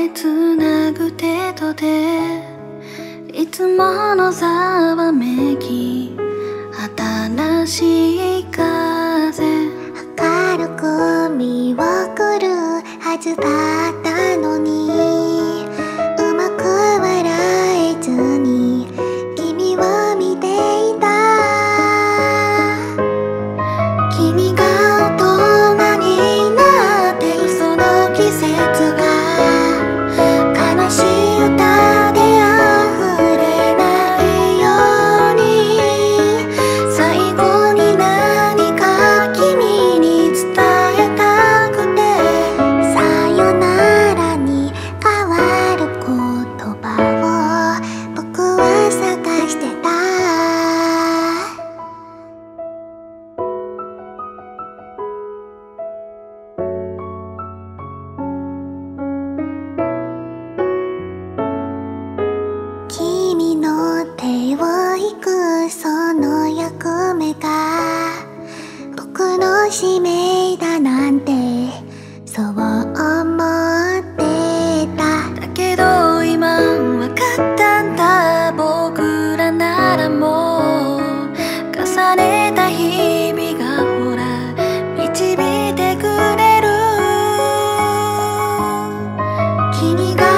手つなぐ程度でいつものざわめき新しい風明るく見送るはずだったのにうまく笑えずに君を見ていた君が大人になってるその季節が悲しい歌で溢れないように最後に何か君に伝えたくてさよならに変わる言葉を僕は探してた君の手を引くその役目が僕の使命だなんてそう思ってただけど今わかったんだ僕らならもう重ねた日々がほら導いてくれる君が